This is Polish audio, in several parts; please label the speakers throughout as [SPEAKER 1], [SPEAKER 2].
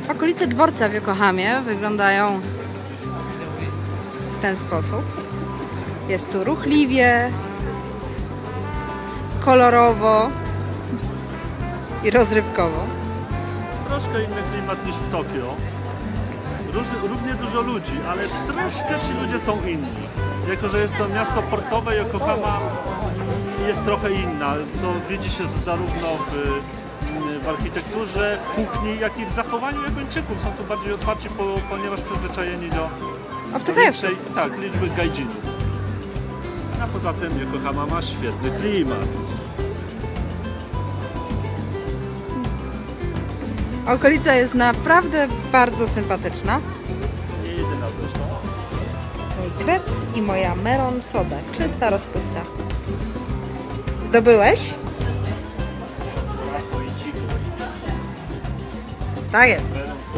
[SPEAKER 1] Okolice dworca w Yokohamie wyglądają w ten sposób. Jest tu ruchliwie, kolorowo i rozrywkowo.
[SPEAKER 2] Troszkę inny klimat niż w Tokio. Równie dużo ludzi, ale troszkę ci ludzie są inni. Jako że jest to miasto portowe, Yokohama jest trochę inna. To widzi się zarówno w architekturze, w kuchni, jak i w zachowaniu Japończyków. Są tu bardziej otwarci, ponieważ przyzwyczajeni do
[SPEAKER 1] obcokrajowców.
[SPEAKER 2] Tak, liczby gaijinów. A poza tym Yokohama ma świetny klimat.
[SPEAKER 1] Okolica jest naprawdę bardzo sympatyczna.
[SPEAKER 2] Nie jedyna zresztą.
[SPEAKER 1] Mój kreps i moja melon soda. Czysta rozpusta. Zdobyłeś? Tak jest.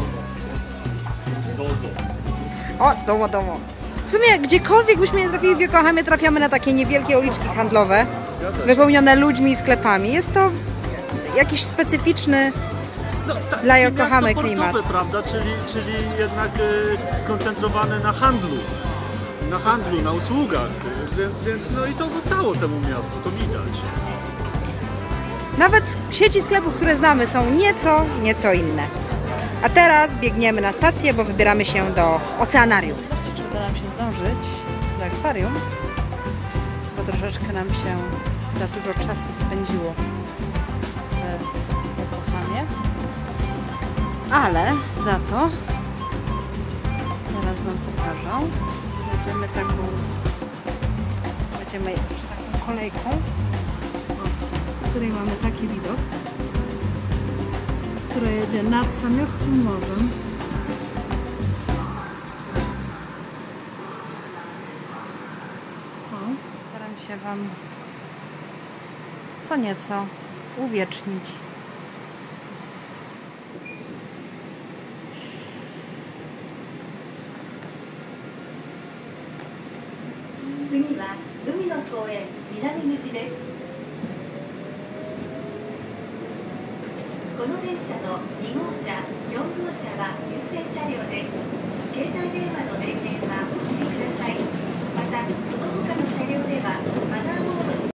[SPEAKER 1] O, domo. W sumie gdziekolwiek byśmy nie trafili w Yokohamie, trafiamy na takie niewielkie uliczki handlowe, wypełnione ludźmi i sklepami. Jest to jakiś specyficzny dla Yokohamy klimat.
[SPEAKER 2] Portowe, prawda? Czyli jednak skoncentrowane na handlu, na usługach, więc no i to zostało temu miastu, to widać.
[SPEAKER 1] Nawet sieci sklepów, które znamy, są nieco inne. A teraz biegniemy na stację, bo wybieramy się do oceanarium. Czy uda nam się zdążyć do akwarium, bo troszeczkę nam się za dużo czasu spędziło w Yokohamie. Ale za to zaraz wam pokażę. Będziemy jechać taką kolejką, w której mamy taki widok, która jedzie nad samiutkim morzem. Staram się wam co nieco uwiecznić.
[SPEAKER 3] 次は海の公園南口です。この電車の2号車、4号車は優先車両です。携帯電話の電源はお切りください。また、その他の車両ではマナーモード